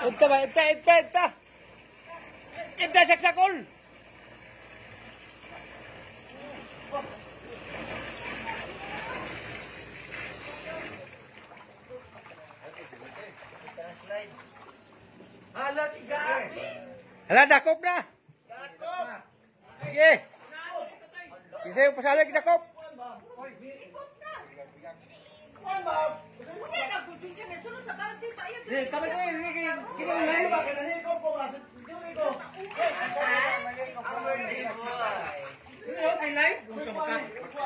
Ibta ba? Ibta! Ibta saksakol! Hala si Gabi! Hala, dakop na! Sige! Isa yung pasalig, dakop! Kami ko kita mulai ba kanani ko po ba? Dito ko. Ini okay live? Gusto mo ka?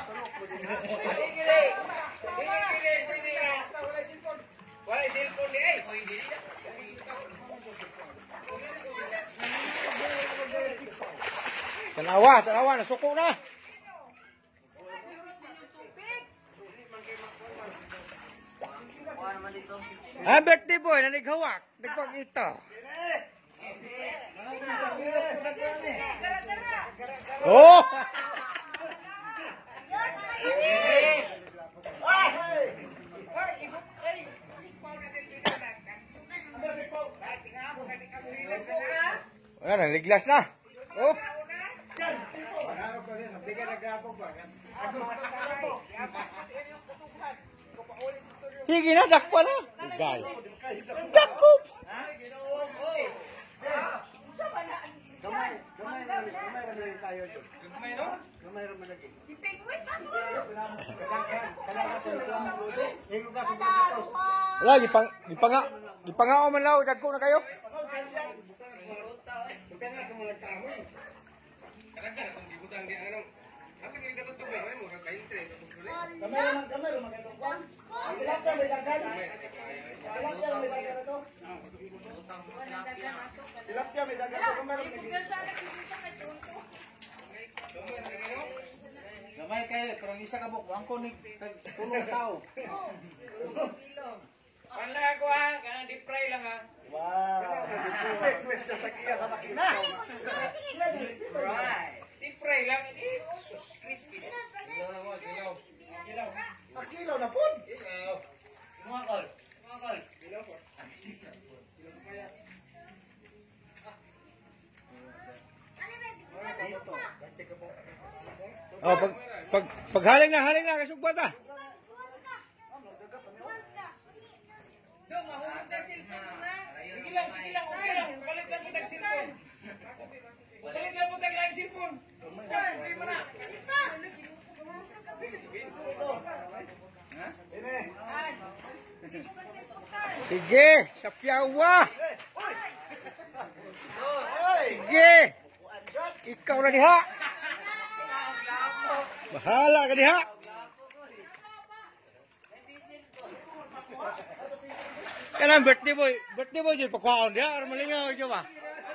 Wala cellphone ni ay. Oy dili. Tanawa, nasuko na! Ah, birthday boy, nanighawak. Nagpag-ito. Oh! Wala, naliglas na. Oh! Higi na, dakpa na. Ugay. Dakop! Wala, gipangao man law, dagko na kayo. Gamay kayo, parang isa ka buk, ang kunig, tulong tao. Wala ako ha, kanang deep fry lang ha. Wow. Deep fry lang, hindi crispy. Kilaw na po. Mga kol. Oh, paghaling na, kasugbat ah. Dong, mahulog na cellphone na. Sige lang, okay lang. Balik lang kita cellphone. Balik lang po tayo cellphone. Pwede mo na. Sige, sa piyawa. Sige. Ikaw na diha. Bahala ka diha. Kanang birthday boy jud pakwaon dia, ar malingaw jud ba.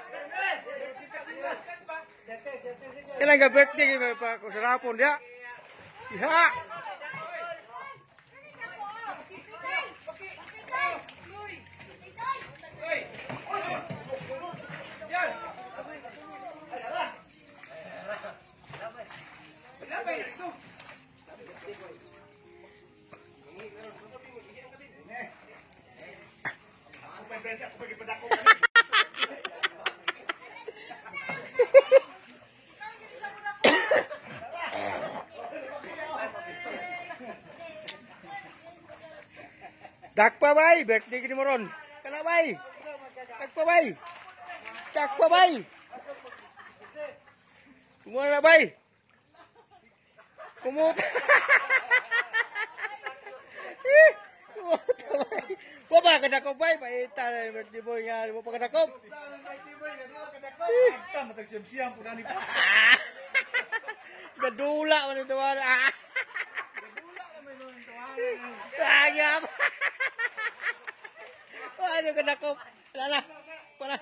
Kanang ga birthday pa ko sarapon dia. Diha. Dakpa bay, birthday kini moron. Kana bay. Dakpa bay. Dakpa bay. Kumana bay. Kumuta. Kumuta bay. Wala ka dakop bay, paita na birthday boy nga, wala pa ka dakop. Tama tagsiyam-siyam po nani. Gadula man ito wala. Sayang. Ano ka dakop? Wala na. Wala.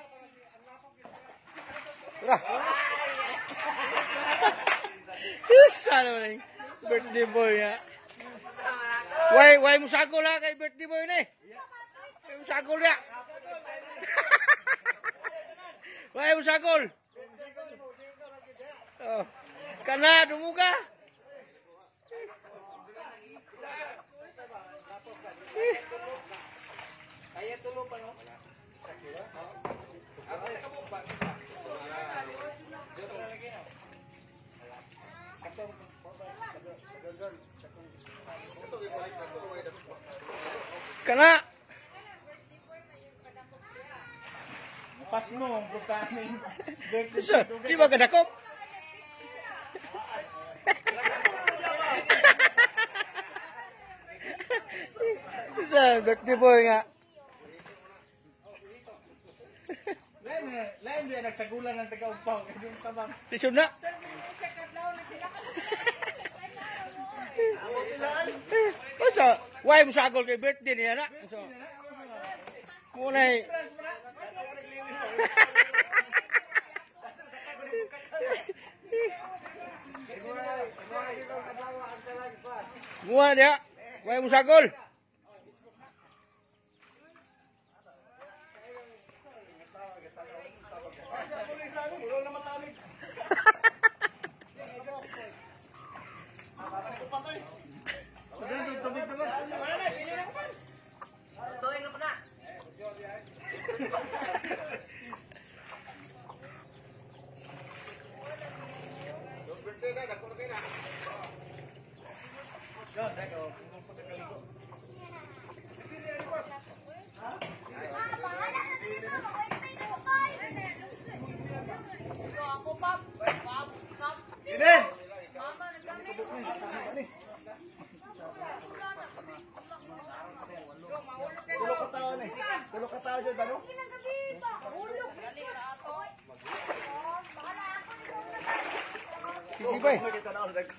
Wala. Isa naman yung birthday boy nga. Why mo sagol ha kay birthday boy na eh. Why mo sagol ya. Why mo sagol. Oh. Kana, dumuga. Kaya tulo pa no? Kana. Pas mo, butanin. Sir, di ba kadakop? Sir, birthday boy nga. Lain dia nagsagulan ng taga-umpaw. Yung tabang. Tisod na. Masa, why mo sagol kay birthday niya na? So, munay. Mua dia, why mo sagol? Ini. Tulog ka tao dyan, ano? Sige ba? Kita na ulit.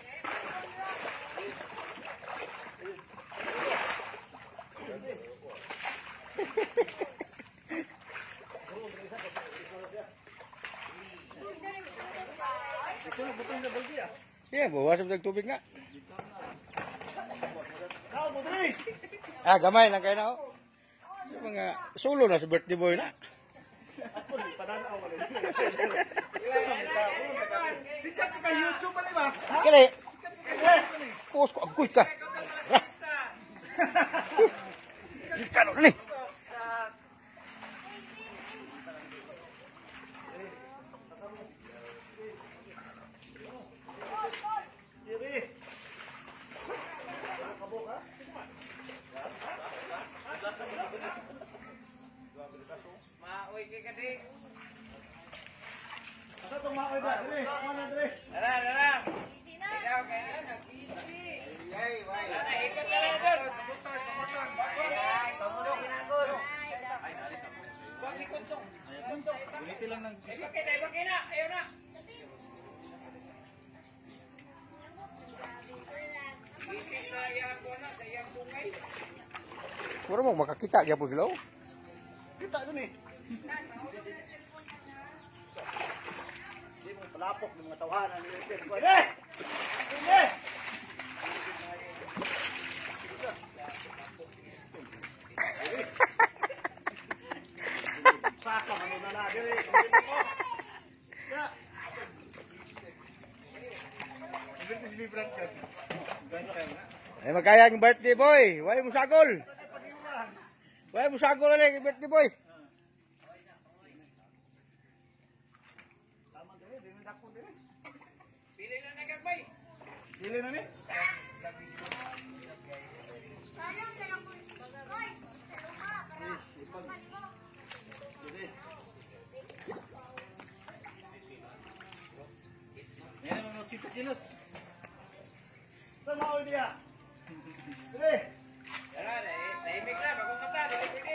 Yeah, bawa sa tubig nga. Tao mo, Dre! Ah, gamay lang kayo na oh. Sa mga solo na sa birthday boy na. Ako, pananaw mo rin. Sikat ka YouTube pa ba? Kali. Post ko agoy ka. Kano ni? Maoy kay kading. Asa itong maoy ba? Dre, ano Dre? Dara, dara. Ikaw kaya nag-easy. Dara, ikat ka lang doon. Motor, motor. Tumulong, inagod. Huwag ikuntong. Buliti lang ng Ibakay na. Ayaw na. Isip sa iyang kuwana, sa iyang bungay. Puro mo makakita gyapon sila oh. kita doon eh. Hindi mo palapok ng mga tawanan ni Ipin. Pwede! Pwede! Saka, ano na na, dire. Ya. Ibig si Libran ka. Gano'n kayo na? Ay magkaya ang birthday boy. Why mo sagol? Why mo sagol na kay birthday boy? Tama dire, di na dako dire. Pili na nagagmay. Dili na ni? Yan ang mga 8 kilos. Saan maoy niya? Dire! Dara, naimik na. Bagong mata. Dali, pwede.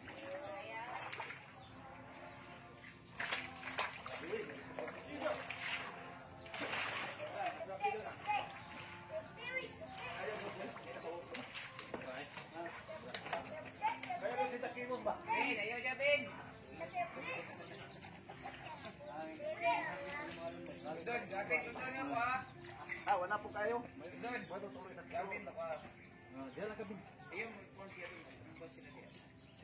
Kaya rin si Takimos ba? Bin, ayaw dyan, Bin. Doon, gagawin ko na ako ha. Ah, wala po kayo. Doon. Bato tuloy sa Gawin ako ha. Diyan lang kami. Ayaw mo, kung siya rin. Ang boss sila siya.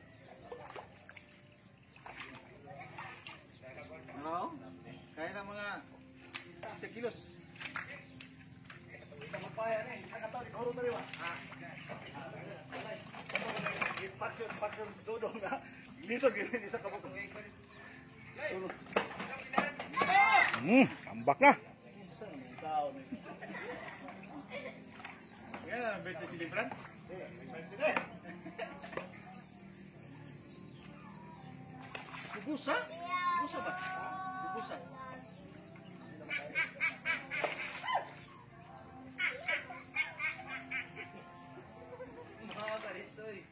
Ano? Kaya ng mga 8 kilos. Ito magpaya na eh. Isa ka tao, ikaw rin tayo ah. Paksyon, dudong na. Lisog yun, isa ka po. Tambak na. Yan ang birthday si Libran. Bubusa? Bubusa ba? Bubusa. Mga ganito eh.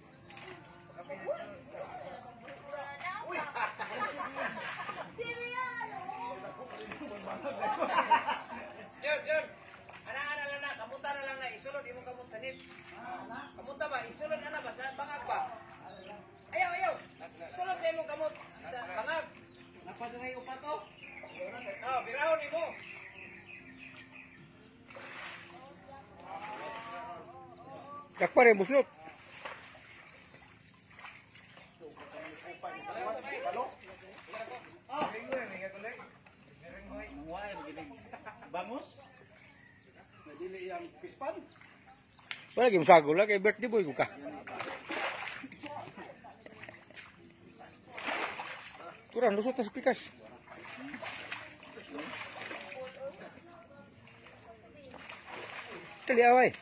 Yun. Ana lang na, kamuta na lang na, isulod imong kamot sanit. Kamuta ba? Isulod ana ba sa bangag ba? Ayaw. Isulod sa imong kamot sa bangag. Napadanay upat to. Oh, birahon imo. Dakpa rin, buslot. Bangus. Nadili yang pispan. Wala lagi musagol lang, kay birthday boy ko ka. Kurang, lusot na sa pikas. Kali away.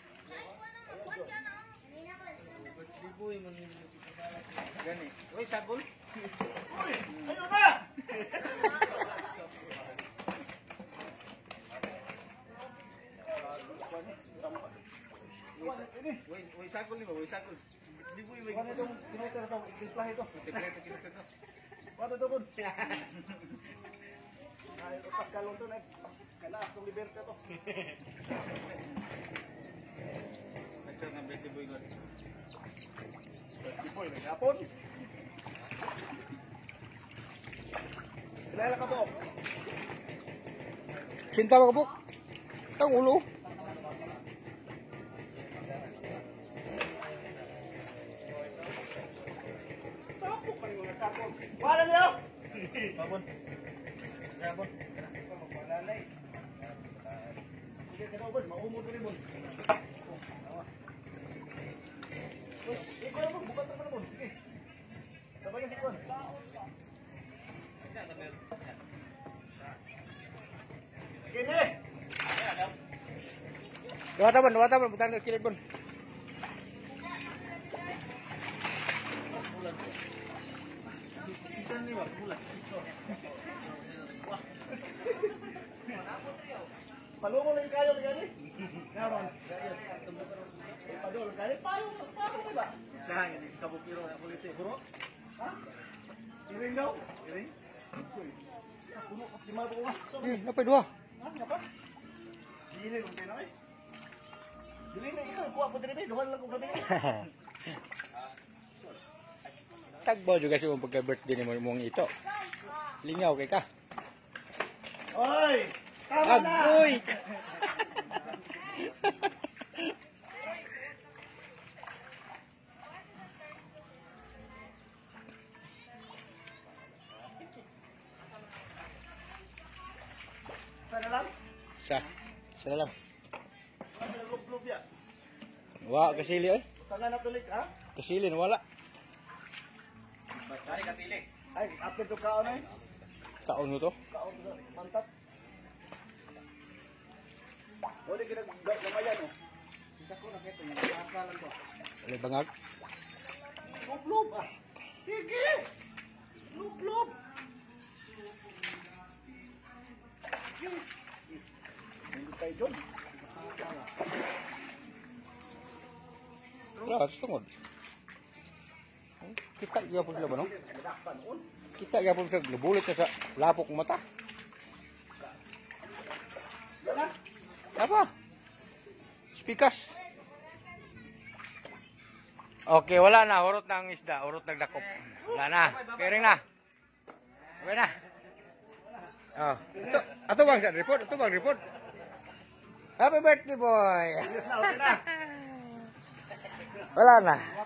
Gani. Uy, sagol. Uy, ayo na. Uy, sagol ni ba? Uy, sagol. Di boy, may ano tong kilometer to? Tiplahe to. Kilometer to. Wala to kun. Ay, utak kalon to na. Kala akong liberta to. Nagsan ng birthday boy ko. Birthday boy, nagapon. Kilala ka po? Sinta ba ka po? Ang ulo. Tapok pa yung mga sapon. Wala niyo! Sabon. Sabon. Malalay. Sige ka na ubod, maumod rin mo. Ikaw na mo, bukat naman mo. Sige. Sabay na si Kon. Kini! Dua taban, butan ke kilid bon. Sikan ni wak, bulat. Palumo lang kayo ni gani. Naman. Padol kani payong mo ba? Sa nga ni kabukiro na politik bro. Ha? Iring daw? Iring? Kuno lima ko nga. Apa dua? Ha? Ngapa? Dili kung pino eh. Dili na ikaw kuha po diri duhan lang ko gabi. Tagbo juga si pagka birthday ni mong ito. Lingaw kay ka. Oy! Tama na! Agoy! Sana lang? Sa lang. Ano lub-lub ya? Wa kasili oy. Tangan na tulik ha? Kasilin wala. Dari katilik. Ay, after to kaon eh. Kaon mo to. Kaon sa mantap. Wala ginagamayan oh. Sita ko na kito, nakasalan ko. Wala bangag. Lub-lub ah. Sige! Lub-lub! Hindi tayo dyan. Wala, tungod. Kita gyapon sila ba no? Nadakpan on. Kita gyapon sa lubulit na sa lapok mata. Yan na. Apa? Spikas. Okay, wala na. Hurot na ang isda. Hurot nagdakop. Wala na. Kering na. Okay na. Oh. Ato bang sa report? Ato bang report? Happy birthday, boy! Yes na, okay na. Wala na.